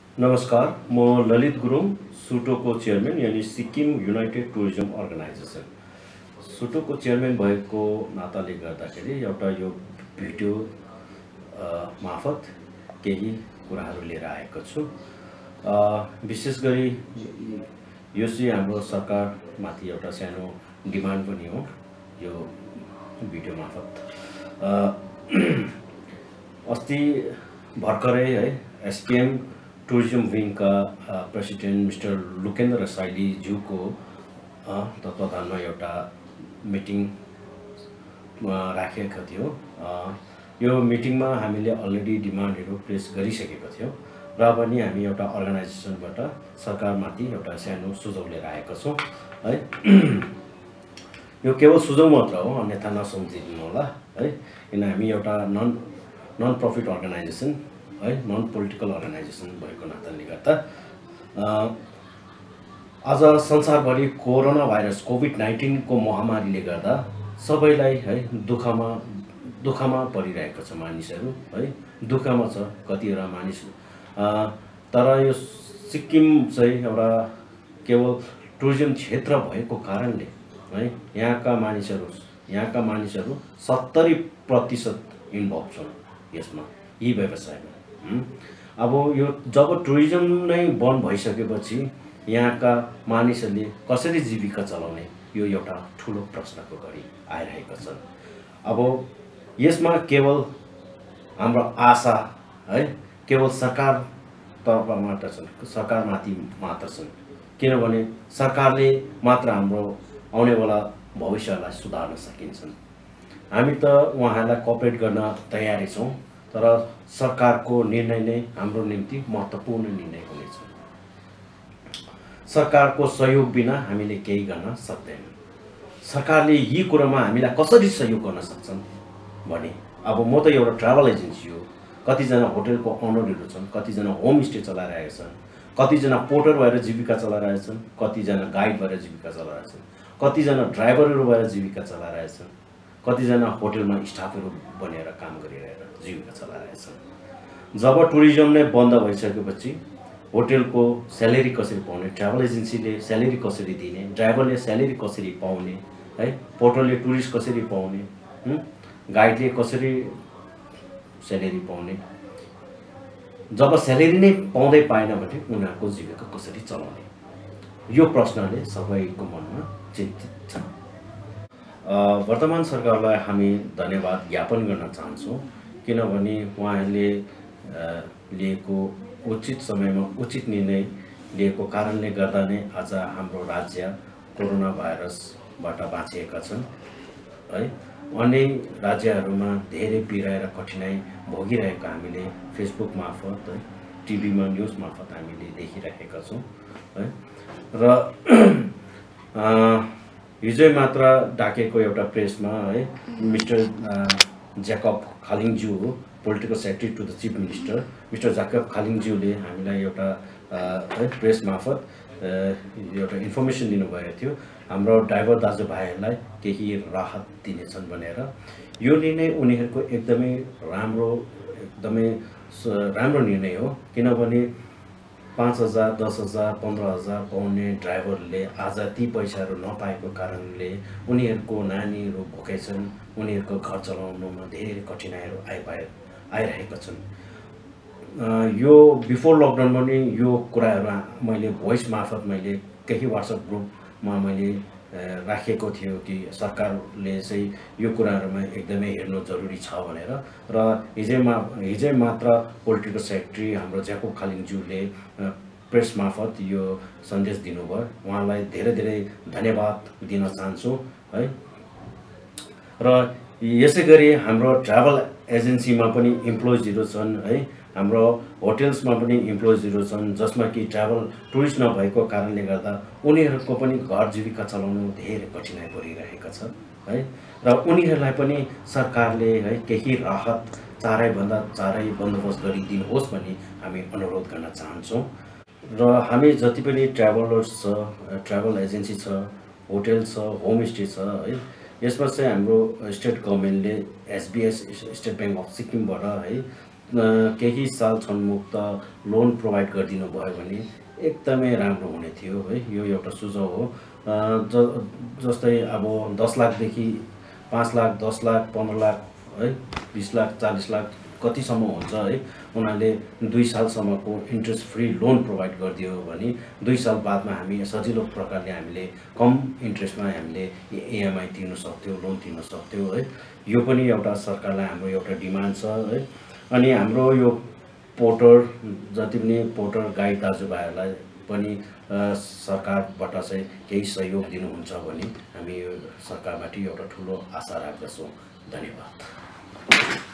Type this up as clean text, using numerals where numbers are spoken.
नमस्कार, म ललित गुरुङ, सुटोको चेयरम्यान यानि सिक्किम युनाइटेड टुरिज्म अर्गनाइजेसन। सुटोको चेयरम्यान भएको नाताले गर्दाखेरि एउटा यो भिडियो मार्फत केही कुराहरू लिएर आएको छु। विशेष गरी यो चाहिँ हाम्रो सरकारमाथि एउटा सानो डिमान्ड पनि हो यो भिडियो मार्फत। अस्ति भर्खरै है एसकेएम टुरिज्म विङका प्रेसिडेन्ट मिस्टर लुकेन्द्र साइलीज्यूको तत्वावधानमा एउटा मिटिङ राखिएको थियो। यो मिटिङमा हामीले अलरेडी डिमान्डहरू प्लेस गरिसकेको थियौँ र पनि हामी एउटा अर्गनाइजेसनबाट सरकारमाथि एउटा सानो सुझाउ लिएर आएका छौँ है। यो केवल सुझाउ मात्र हो, अन्यथा नसम्झिदिनु होला है, किन हामी एउटा नन प्रफिट अर्गनाइजेसन है, नन पोलिटिकल अर्गनाइजेसन भएको नाताले गर्दा आज संसारभरि कोरोना भाइरस कोभिड-19 को महामारीले गर्दा सबैलाई है दुःखमा परिरहेको छ मानिसहरू है, दुःखमा छ कतिवटा मानिस। तर यो सिक्किम चाहिँ एउटा केवल टुरिज्म क्षेत्र भएको कारणले है यहाँका मानिसहरू 70% इन्भल्भ छन् यसमा, यी व्यवसायमा। अब यो जब टुरिज्म नै बन्द भइसकेपछि यहाँका मानिसहरूले कसरी जीविका चलाउने, यो एउटा ठुलो प्रश्नको घडी आइरहेको छ। अब यसमा केवल हाम्रो आशा है केवल सरकारमाथि मात्र छन्, किनभने सरकारले मात्र हाम्रो आउनेवाला भविष्यलाई सुधार्न सकिन्छन्। हामी त उहाँहरूलाई कोअपरेट गर्न तयारी छौँ, तर सरकारको निर्णय नै हाम्रो निम्ति महत्त्वपूर्ण निर्णय हुनेछ। सरकारको सहयोग बिना हामीले केही गर्न सक्दैनौँ। सरकारले यी कुरामा हामीलाई कसरी सहयोग गर्न सक्छन् भने, अब म त एउटा ट्राभल एजेन्सी हो, कतिजना होटलको ओनरहरू छन्, कतिजना होमस्टे चलाइरहेका छन्, कतिजना पोर्टर भएर जीविका चलाइरहेका छन्, कतिजना गाइड भएर जीविका चलाइरहेका छन्, कतिजना ड्राइभरहरू भएर जीविका चलाइरहेका छन्, कतिजना होटलमा स्टाफहरू बनेर काम गरिरहेर जीविका चलाइरहेछन्। जब टुरिज्म नै बन्द भइसकेपछि होटलको स्यालेरी कसरी पाउने, ट्राभल एजेन्सीले स्यालेरी कसरी दिने, ड्राइभरले स्यालेरी कसरी पाउने है, पोर्टरले टुरिस्ट कसरी पाउने, गाइडले कसरी स्यालेरी पाउने, जब स्यालेरी नै पाउँदै पाएन भने उनीहरूको जीविका कसरी चलाउने, यो प्रश्नले सबैको मनमा चिन्तित छ। वर्तमान सरकारलाई हामी धन्यवाद ज्ञापन गर्न चाहन्छौँ, किनभने उहाँहरूले लिएको उचित समयमा उचित निर्णय लिएको कारणले गर्दा नै आज हाम्रो राज्य कोरोना भाइरसबाट बाँचिएका छन् है। अन्य राज्यहरूमा धेरै पीडा र कठिनाइ भोगिरहेको हामीले फेसबुक मार्फत है, टिभीमा न्युज मार्फत हामीले देखिरहेका छौँ है। र हिजै मात्र डाकेको एउटा प्रेसमा है मिस्टर ज्याकब खालिङज्यू हो, political secretary to the chief minister mister Jacob खालिङज्यूले हामीलाई एउटा प्रेस मार्फत एउटा इन्फर्मेसन दिनुभएको थियो, हाम्रो ड्राइभर दाजुभाइहरूलाई केही राहत दिनेछन् भनेर। यो निर्णय उनीहरूको एकदमै राम्रो निर्णय हो, किनभने 5,000, 10,000, 15,000 पाउने ड्राइभरले आज ती पैसाहरू नपाएको कारणले उनीहरूको नानीहरू भोकै छन्, उनीहरूको घर चलाउनुमा धेरै कठिनाइहरू आइरहेका छन्। यो बिफोर लकडाउन पनि यो कुराहरू मैले भोइस मार्फत मैले केही व्हाट्सएप ग्रुपमा मैले राखेको थियो कि सरकारले चाहिँ यो कुराहरूमा एकदमै हेर्नु जरुरी छ भनेर। र हिजै मात्र पोलिटिकल सेक्रेटरी हाम्रो ज्याकब खालिङज्यूले प्रेस मार्फत यो सन्देश दिनुभयो, उहाँलाई धेरै धेरै धन्यवाद दिन चाहन्छु है। र यसै गरी हाम्रो ट्राभल एजेन्सीमा पनि इम्प्लोइजहरू छन् है, हाम्रो होटल्समा पनि इम्प्लोइजहरू छन्, जसमा कि ट्राभल टुरिस्ट नभएको कारणले गर्दा उनीहरूको पनि घर जीविका चलाउनु धेरै कठिनाइ परिरहेको छ है। र उनीहरूलाई पनि सरकारले है केही राहत चारैभन्दा चारै बन्दोबस्त गरिदिनुहोस् भनी हामी अनुरोध गर्न चाहन्छौँ। र हामी जति पनि ट्राभलर्स छ, ट्राभल एजेन्सी छ, होटल छ, होमस्टे छ है, यसमा चाहिँ हाम्रो स्टेट गभर्नमेन्टले एसबीएस स्टेट बैंक अफ सिक्किमबाट है केही साल क्षणमुक्त लोन प्रोभाइड गरिदिनु भयो भने एकदमै राम्रो हुने थियो है। यो एउटा सुझाव हो। जस्तै अब 10 लाखदेखि 5 लाख, 10 लाख, 15 लाख है, 20 लाख, 40 लाख कतिसम्म हुन्छ है, उनीहरूले 2 सालसम्मको इन्ट्रेस्ट फ्री लोन प्रोभाइड गरिदियो भने 2 साल बादमा हामी सजिलो प्रकारले हामीले कम इन्ट्रेस्टमा हामीले इएमआई तिर्न सक्थ्यौँ, लोन तिर्न सक्थ्यौँ है। यो पनि एउटा सरकारलाई हाम्रो एउटा डिमान्ड छ है। अनि हाम्रो यो पोर्टर जति पनि पोर्टर गाइड दाजुभाइहरूलाई पनि सरकारबाट चाहिँ केही सहयोग दिनुहुन्छ भने हामी यो सरकारबाट एउटा ठुलो आशा राख्दछौँ। धन्यवाद।